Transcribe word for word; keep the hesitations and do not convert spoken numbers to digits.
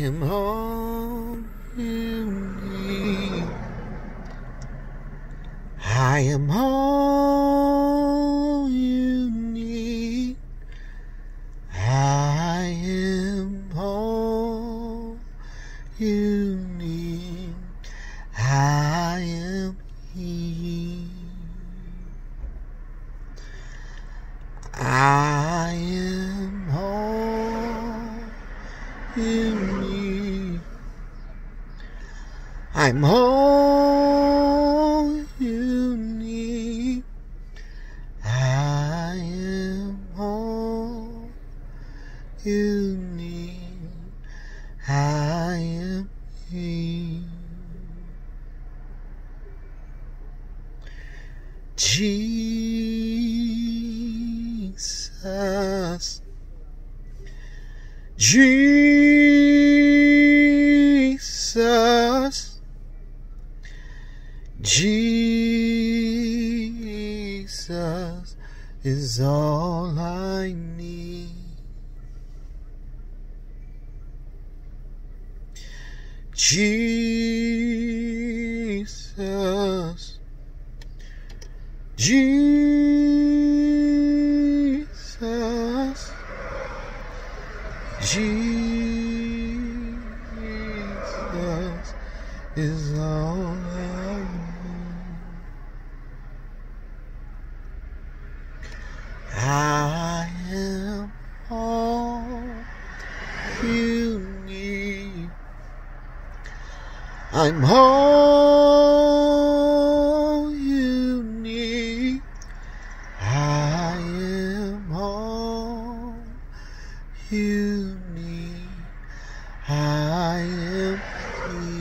am all you need. I am all you need. I am all you need. I am He. I am all you need. I'm all you need. I am all you need. I am He. Jesus, Jesus, Jesus is all I need. Jesus, Jesus, Jesus is all I need. I am all you need. I'm all you need. I am all you need. I am He.